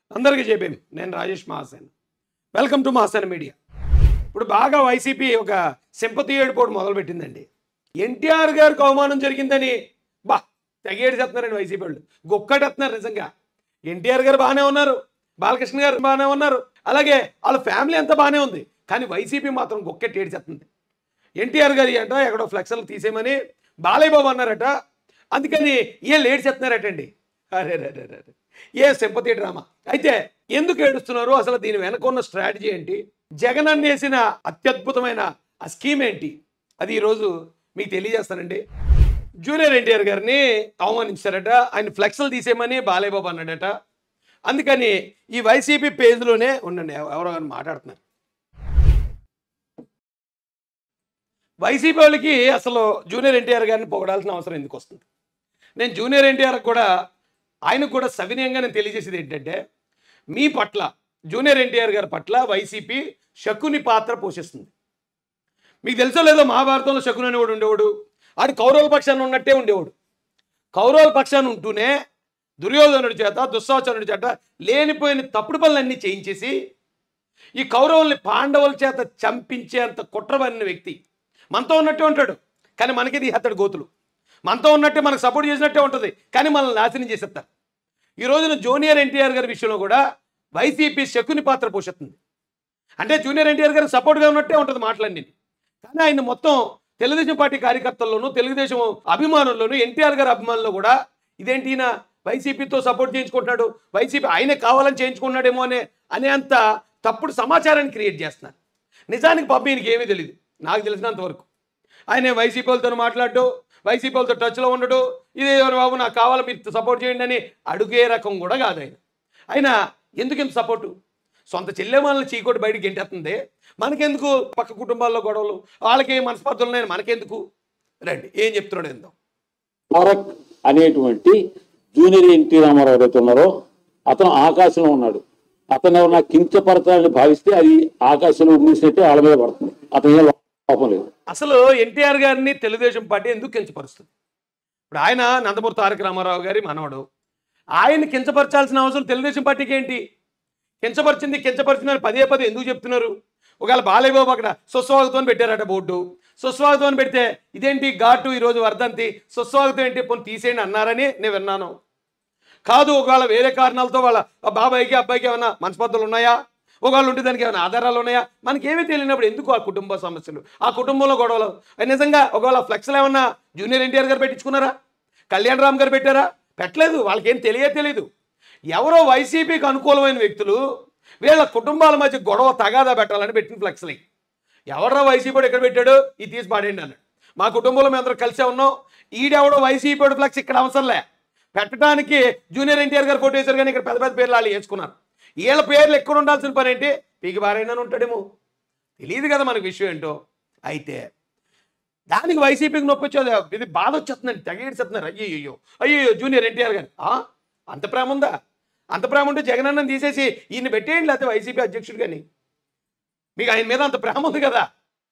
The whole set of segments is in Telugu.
అందరికీ జేబీఎం. నేను Rajesh Mahasen. Welcome to Mahasen media. ఇప్పుడు బాగా వైసీపీ ఒక సింపతి ఏడుపోటు మొదలుపెట్టిందండి. ఎన్టీఆర్ గారికి అవమానం జరిగిందని తెగేడు చెప్తున్నారండి వైసీపీ వాళ్ళు. గొక్కటెత్తున్నారు నిజంగా. ఎన్టీఆర్ గారు బాగానే ఉన్నారు, బాలకృష్ణ గారు బాగానే ఉన్నారు, అలాగే వాళ్ళ ఫ్యామిలీ అంతా బాగానే ఉంది. కానీ వైసీపీ మాత్రం గొక్కెట్టి ఏడు చెప్తుంది. ఎన్టీఆర్ గారి అంట ఎక్కడో ఫ్లెక్స్లు తీసేయమని బాలయ్య బాబు అన్నారట, అందుకని వీళ్ళు ఏడు చెప్తున్నారటండి. అరే ఏ సింపతి డ్రామా. అయితే ఎందుకు ఏడుస్తున్నారు, అసలు దీని వెనక ఉన్న స్ట్రాటజీ ఏంటి, జగన్ అన్నేసిన అత్యద్భుతమైన ఆ స్కీమ్ ఏంటి, అది ఈరోజు మీకు తెలియజేస్తానండి. జూనియర్ ఎన్టీఆర్ గారిని అవమానించారట, ఆయన ఫ్లెక్స్లు తీసేయమని బాలయ్య బాబు అన్నాడట. అందుకని ఈ వైసీపీ పేజ్లోనే ఉండండి, ఎవరో కానీ మాట్లాడుతున్నారు. వైసీపీ వాళ్ళకి అసలు జూనియర్ ఎన్టీఆర్ గారిని పొగడాల్సిన అవసరం ఎందుకు వస్తుంది? నేను జూనియర్ ఎన్టీఆర్ కూడా ఆయనకు కూడా సవినయంగా నేను తెలియజేసేది ఏంటంటే, మీ పట్ల జూనియర్ ఎన్టీఆర్ గారి పట్ల వైసీపీ శకుని పాత్ర పోషిస్తుంది. మీకు తెలుసో లేదో, మహాభారతంలో శకుని అనేవాడు ఉండేవాడు. ఆడు కౌరవుల పక్షాన్ని ఉన్నట్టే ఉండేవాడు. కౌరవుల పక్షాన్ని ఉంటూనే దుర్యోధనుడి చేత దుశ్శాసనుడి చేత లేనిపోయిన తప్పుడు పనులన్నీ చేయించేసి ఈ కౌరవుల్ని పాండవుల చేత చంపించేంత కుట్రబడిన వ్యక్తి మనతో ఉన్నట్టే ఉంటాడు. కానీ మనకి తీసేస్తాడు గోతులు. మనతో ఉన్నట్టే మనకు సపోర్ట్ చేసినట్టే ఉంటుంది, కానీ మనల్ని నాశనం చేసేస్తారు. ఈ రోజున జూనియర్ ఎన్టీఆర్ గారి విషయంలో కూడా వైసీపీ శకుని పాత్ర పోషిస్తుంది. అంటే జూనియర్ ఎన్టీఆర్ గారికి సపోర్ట్గా ఉన్నట్టే ఉంటుంది మాటలన్నీ, కానీ ఆయన మొత్తం తెలుగుదేశం పార్టీ కార్యకర్తల్లోనూ తెలుగుదేశం అభిమానుల్లోనూ ఎన్టీఆర్ గారి అభిమానుల్లో కూడా ఇదేంటి ఈయన వైసీపీతో సపోర్ట్ చేయించుకుంటున్నాడు, వైసీపీ ఆయనే కావాలని చేయించుకున్నాడేమో అనేంత తప్పుడు సమాచారాన్ని క్రియేట్ చేస్తున్నారు. నిజానికి పాపం ఈయనకి ఏమీ తెలియదు. నాకు తెలిసినంత వరకు ఆయన వైసీపీ వాళ్ళతో మాట్లాడు, వైసీపీ వాళ్ళతో టచ్లో ఉండడు, ఇదే బాబు నాకు కావాలి మీరు సపోర్ట్ చేయండి అని అడుగే రకం కూడా కాదు ఆయన. ఆయన ఎందుకు ఇంత సపోర్టు? సొంత చెల్లెమాలని చీకోటి బయటికి గెంటేస్తుంది, మనకెందుకు పక్క కుటుంబాల్లో గొడవలు, వాళ్ళకి మనస్పర్ధలు ఉన్నాయని మనకెందుకు? రండి ఏం చెప్తున్నాడు ఏందో. తారక్ అనేటువంటి జూనియర్ ఎన్టీ రామారావు ఎవరైతే ఉన్నారో అతను ఆకాశంలో ఉన్నాడు. అతను ఎవరన్నా కించపరచాలని భావిస్తే అది ఆకాశంలో మూసినట్టే వాళ్ళ మీద పడుతుంది. అతను పాపం లేదు. అసలు ఎన్టీఆర్ గారిని తెలుగుదేశం పార్టీ ఎందుకు కించపరుస్తుంది? ఇప్పుడు ఆయన నందమూరి తారక రామారావు గారి మనవడు, ఆయన కించపరచాల్సిన అవసరం తెలుగుదేశం పార్టీకి ఏంటి? కించపరిచిందని పదే ఎందుకు చెప్తున్నారు? ఒకవేళ బాలయ్య బాబు అక్కడ సుస్వాగతం అని పెట్టారట బోర్డు, సుస్వాగతం అని పెడితే ఇదేంటి ఘాటు ఈరోజు వర్ధంతి సుస్వాగతం ఏంటి పోనీ తీసేయండి అన్నారని నేను విన్నాను. కాదు, ఒకవేళ వేరే కారణాలతో వాళ్ళ బాబాయికి అబ్బాయికి ఏమైనా మనస్పర్ధలు ఉన్నాయా, ఒకవేళ ఉంటే దానికి ఏమైనా ఆధారాలు ఉన్నాయా, మనకేమీ తెలియనప్పుడు ఎందుకు ఆ కుటుంబ సమస్యలు, ఆ కుటుంబంలో గొడవలు? నిజంగా ఒకవేళ ఫ్లెక్స్లు ఏమన్నా జూనియర్ ఎన్టీఆర్ గారు పెట్టించుకున్నారా, కళ్యాణ్ రామ్ గారు పెట్టారా? పెట్టలేదు. వాళ్ళకేం తెలియదు. ఎవరో వైసీపీకి అనుకూలమైన వ్యక్తులు వీళ్ళ కుటుంబాల మధ్య గొడవ తగాదా పెట్టాలని పెట్టిన ఫ్లెక్స్లు. ఎవరో వైసీపీ ఎక్కడ పెట్టాడు, ఇది తీసి పాడేయండి అన్నాడు. మా కుటుంబంలో మేము అందరూ కలిసే ఉన్నాం, ఈడెవడో వైసీపీ ఫ్లెక్స్ ఇక్కడ అవసరంలే పెట్టడానికి జూనియర్ ఎన్టీఆర్ గారు ఫోటో వేశారు, కానీ ఇక్కడ పెద్ద పేర్లు వాళ్ళు వేసుకున్నారు. వీళ్ళ పేర్లు ఎక్కడ ఉండాల్సిన పని ఏంటి? పీకి బారైనా ఉంటాడేమో, తెలియదు కదా మనకు విషయం ఏంటో. అయితే దానికి వైసీపీకి నొప్పి వచ్చేది, ఇది బాధ వచ్చేస్తుందండి, తెగేడుస్తున్నారు. అయ్యో జూనియర్ ఎన్టీఆర్ గారు అంత ప్రేమ ఉందా? అంత ప్రేమ ఉంటే జగన్ అన్నని తీసేసి ఈయన పెట్టేయండి, లేకపోతే వైసీపీ అధ్యక్షుడు. కానీ మీకు ఆయన మీద అంత ప్రేమ ఉంది కదా.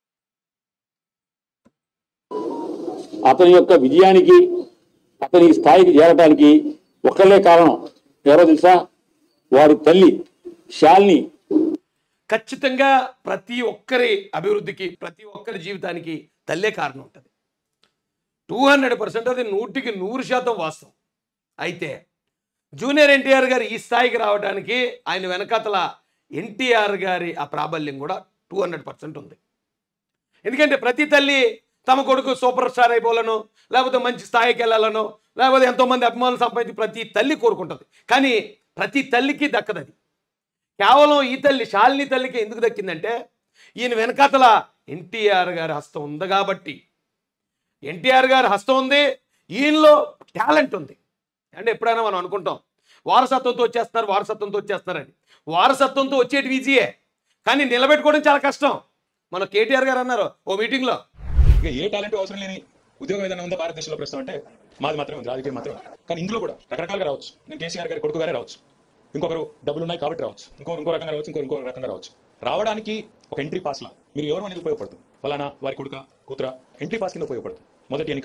అతని యొక్క విజయానికి, అతని స్థాయికి చేరడానికి ఒక్కళ్ళే కారణం. ఎవరో తెలుసా? వారి తల్లి శాలిని. ఖచ్చితంగా ప్రతి ఒక్కరి అభివృద్ధికి, ప్రతి ఒక్కరి జీవితానికి తల్లే కారణం ఉంటుంది. 200% అది 100% వాస్తవం. అయితే జూనియర్ ఎన్టీఆర్ గారు ఈ స్థాయికి రావడానికి ఆయన వెనకాతల ఎన్టీఆర్ గారి ఆ ప్రాబల్యం కూడా 200% ఉంది. ఎందుకంటే ప్రతి తల్లి తమ కొడుకు సూపర్ స్టార్ అయిపోవాలనో, లేకపోతే మంచి స్థాయికి వెళ్ళాలనో, లేకపోతే ఎంతోమంది అభిమానులు సంపాదించి ప్రతి తల్లి కోరుకుంటుంది. కానీ ప్రతి తల్లికి దక్కదు అది. కేవలం ఈ తల్లి శాలిని తల్లికి ఎందుకు దక్కిందంటే ఈయన వెనకాతల ఎన్టీఆర్ గారి హస్తం ఉంది కాబట్టి. ఎన్టీఆర్ గారి హస్తం ఉంది, ఈయనలో టాలెంట్ ఉంది. అంటే ఎప్పుడైనా మనం అనుకుంటాం వారసత్వంతో వచ్చేస్తున్నారని. వారసత్వంతో వచ్చేటి ఈజీయే, కానీ నిలబెట్టుకోవడం చాలా కష్టం. మన కేటీఆర్ గారు అన్నారు ఓ మీటింగ్లో, ఇక ఏ టాలెంట్ అవసరం లేని ఉద్యోగం ఏదైనా ఉందా భారతదేశంలో ప్రస్తుతం అంటే మాది మాత్రమే ఉంది, రాజకీయం మాత్రమే. కానీ ఇందులో కూడా రకరకాలుగా రావచ్చు. నేను కేసీఆర్ గారి కొడుకు గారే రావచ్చు, ఇంకొకరు డబ్బులు ఉన్నాయి కాబట్టి రావచ్చు, ఇంకో రకంగా రావచ్చు, ఇంకో రకంగా రావచ్చు. రావడానికి ఒక ఎంట్రీ పాస్లా మీరు ఎవరు అనేది ఉపయోగపడుతుంది. ఫలానా వారి కొడుక కూతుర ఎంట్రీ పాస్ కింద ఉపయోగపడుతుంది మొదటి ఎన్నిక కాడికి.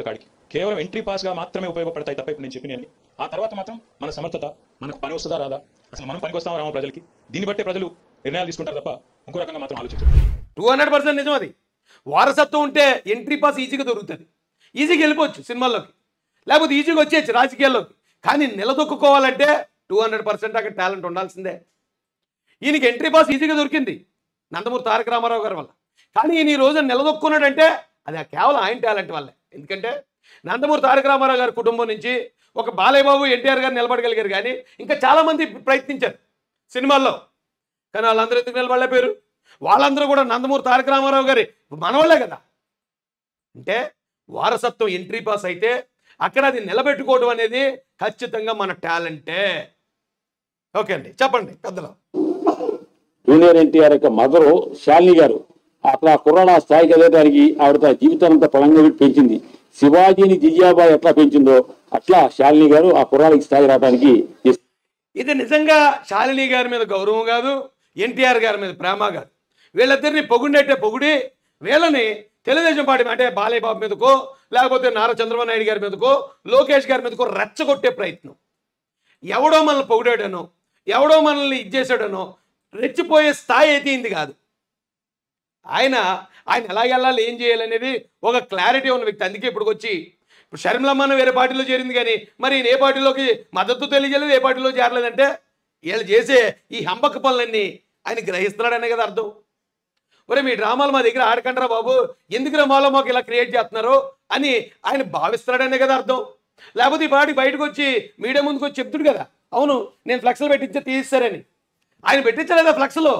కేవలం ఎంట్రీ పాస్గా మాత్రమే ఉపయోగపడతాయి తప్ప ఇప్పుడు నేను చెప్పినవి. ఆ తర్వాత మాత్రం మన సమర్థత, మనకు పని వస్తుందా రాదా, అసలు మనం పనికి వస్తామా రామా ప్రజలకి, దీన్ని బట్టే ప్రజలు నిర్ణయాలు తీసుకుంటారు తప్ప ఇంకో రకంగా మాత్రం ఆలోచించారు. 200% నిజం అది. వారసత్వం ఉంటే ఎంట్రీ పాస్ ఈజీగా దొరుకుతుంది, ఈజీగా వెళ్ళిపోవచ్చు సినిమాల్లోకి, లేకపోతే ఈజీగా వచ్చేయచ్చు రాజకీయాల్లోకి. కానీ నిలదొక్కుకోవాలంటే 200% అక్కడ టాలెంట్ ఉండాల్సిందే. ఈయనకి ఎంట్రీ పాస్ ఈజీగా దొరికింది నందమూరి తారక రామారావు గారి వల్ల. కానీ ఈయన ఈ రోజు నిలదొక్కున్నాడంటే అది కేవలం ఆయన టాలెంట్ వల్లే. ఎందుకంటే నందమూరి తారక రామారావు గారి కుటుంబం నుంచి ఒక బాలయ్య బాబు, ఎన్టీఆర్ గారు నిలబడగలిగారు. కానీ ఇంకా చాలామంది ప్రయత్నించారు సినిమాల్లో, కానీ వాళ్ళందరూ ఎందుకు నిలబడలేకపోయారు? వాళ్ళందరూ కూడా నందమూరి తారక రామారావు గారి మనవాళ్ళే కదా. అంటే వారసత్వం ఎంట్రీ పాస్ అయితే అక్కడ అది నిలబెట్టుకోవడం అనేది ఖచ్చితంగా మన టాలెంటే. ఓకే అండి, చెప్పండి పెద్దలు. జూనియర్ ఎన్టీఆర్ యొక్క మదరు శాలిని గారు అట్లా కుర్రాడు ఆ స్థాయికి ఎదగడానికి ఆవిడ తన జీవితానంతా పళంగా పెంచింది. శివాజీని జిజియాబాయి ఎట్లా పెంచిందో అట్లా శాలిని గారు ఆ కుర్రాడికి స్థాయి రావడానికి. ఇది నిజంగా శాలిని గారి మీద గౌరవం కాదు, ఎన్టీఆర్ గారి మీద ప్రేమ కాదు. వీళ్ళిద్దరిని పొగుండేటే పొగిడి వీళ్ళని తెలుగుదేశం పార్టీ అంటే బాలయ్య బాబు మీదకో, లేకపోతే నారా చంద్రబాబు నాయుడు గారి మీదకో, లోకేష్ గారి మీదకో రెచ్చగొట్టే ప్రయత్నం. ఎవడో మనల్ని పొగిడాడనో, ఎవడో మనల్ని ఇచ్చేసాడనో రెచ్చిపోయే స్థాయి అయితే ఇంది కాదు. ఆయన ఎలా వెళ్ళాలి, ఏం చేయాలనేది ఒక క్లారిటీ ఉన్న వ్యక్తి. అందుకే ఇప్పుడు షర్మిలమ్మను వేరే పార్టీలో చేరింది, కానీ మరి ఏ పార్టీలోకి మద్దతు తెలియజేయలేదు, ఏ పార్టీలో చేరలేదంటే వీళ్ళు చేసే ఈ హంబక పనులన్నీ ఆయన గ్రహిస్తున్నాడనే కదా అర్థం. ఒరే మీ డ్రామాలు మా దగ్గర ఆడకంటారా బాబు, ఎందుకు మాలో మాకు ఇలా క్రియేట్ చేస్తున్నారు అని ఆయన భావిస్తున్నాడనే కదా అర్థం. లేకపోతే ఈ పార్టీ బయటకు వచ్చి మీడియా ముందుకు వచ్చి చెప్తుడు కదా, అవును నేను ఫ్లెక్స్లు పెట్టించే తీస్తారని. ఆయన పెట్టించలేదా ఫ్లెక్స్లో?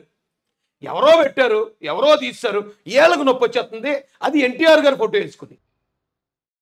ఎవరో పెట్టారు, ఎవరో తీస్తారు, ఏళ్ళకు నొప్పి వచ్చేస్తుంది. అది ఎన్టీఆర్ గారు ఫోటో వేసుకుని.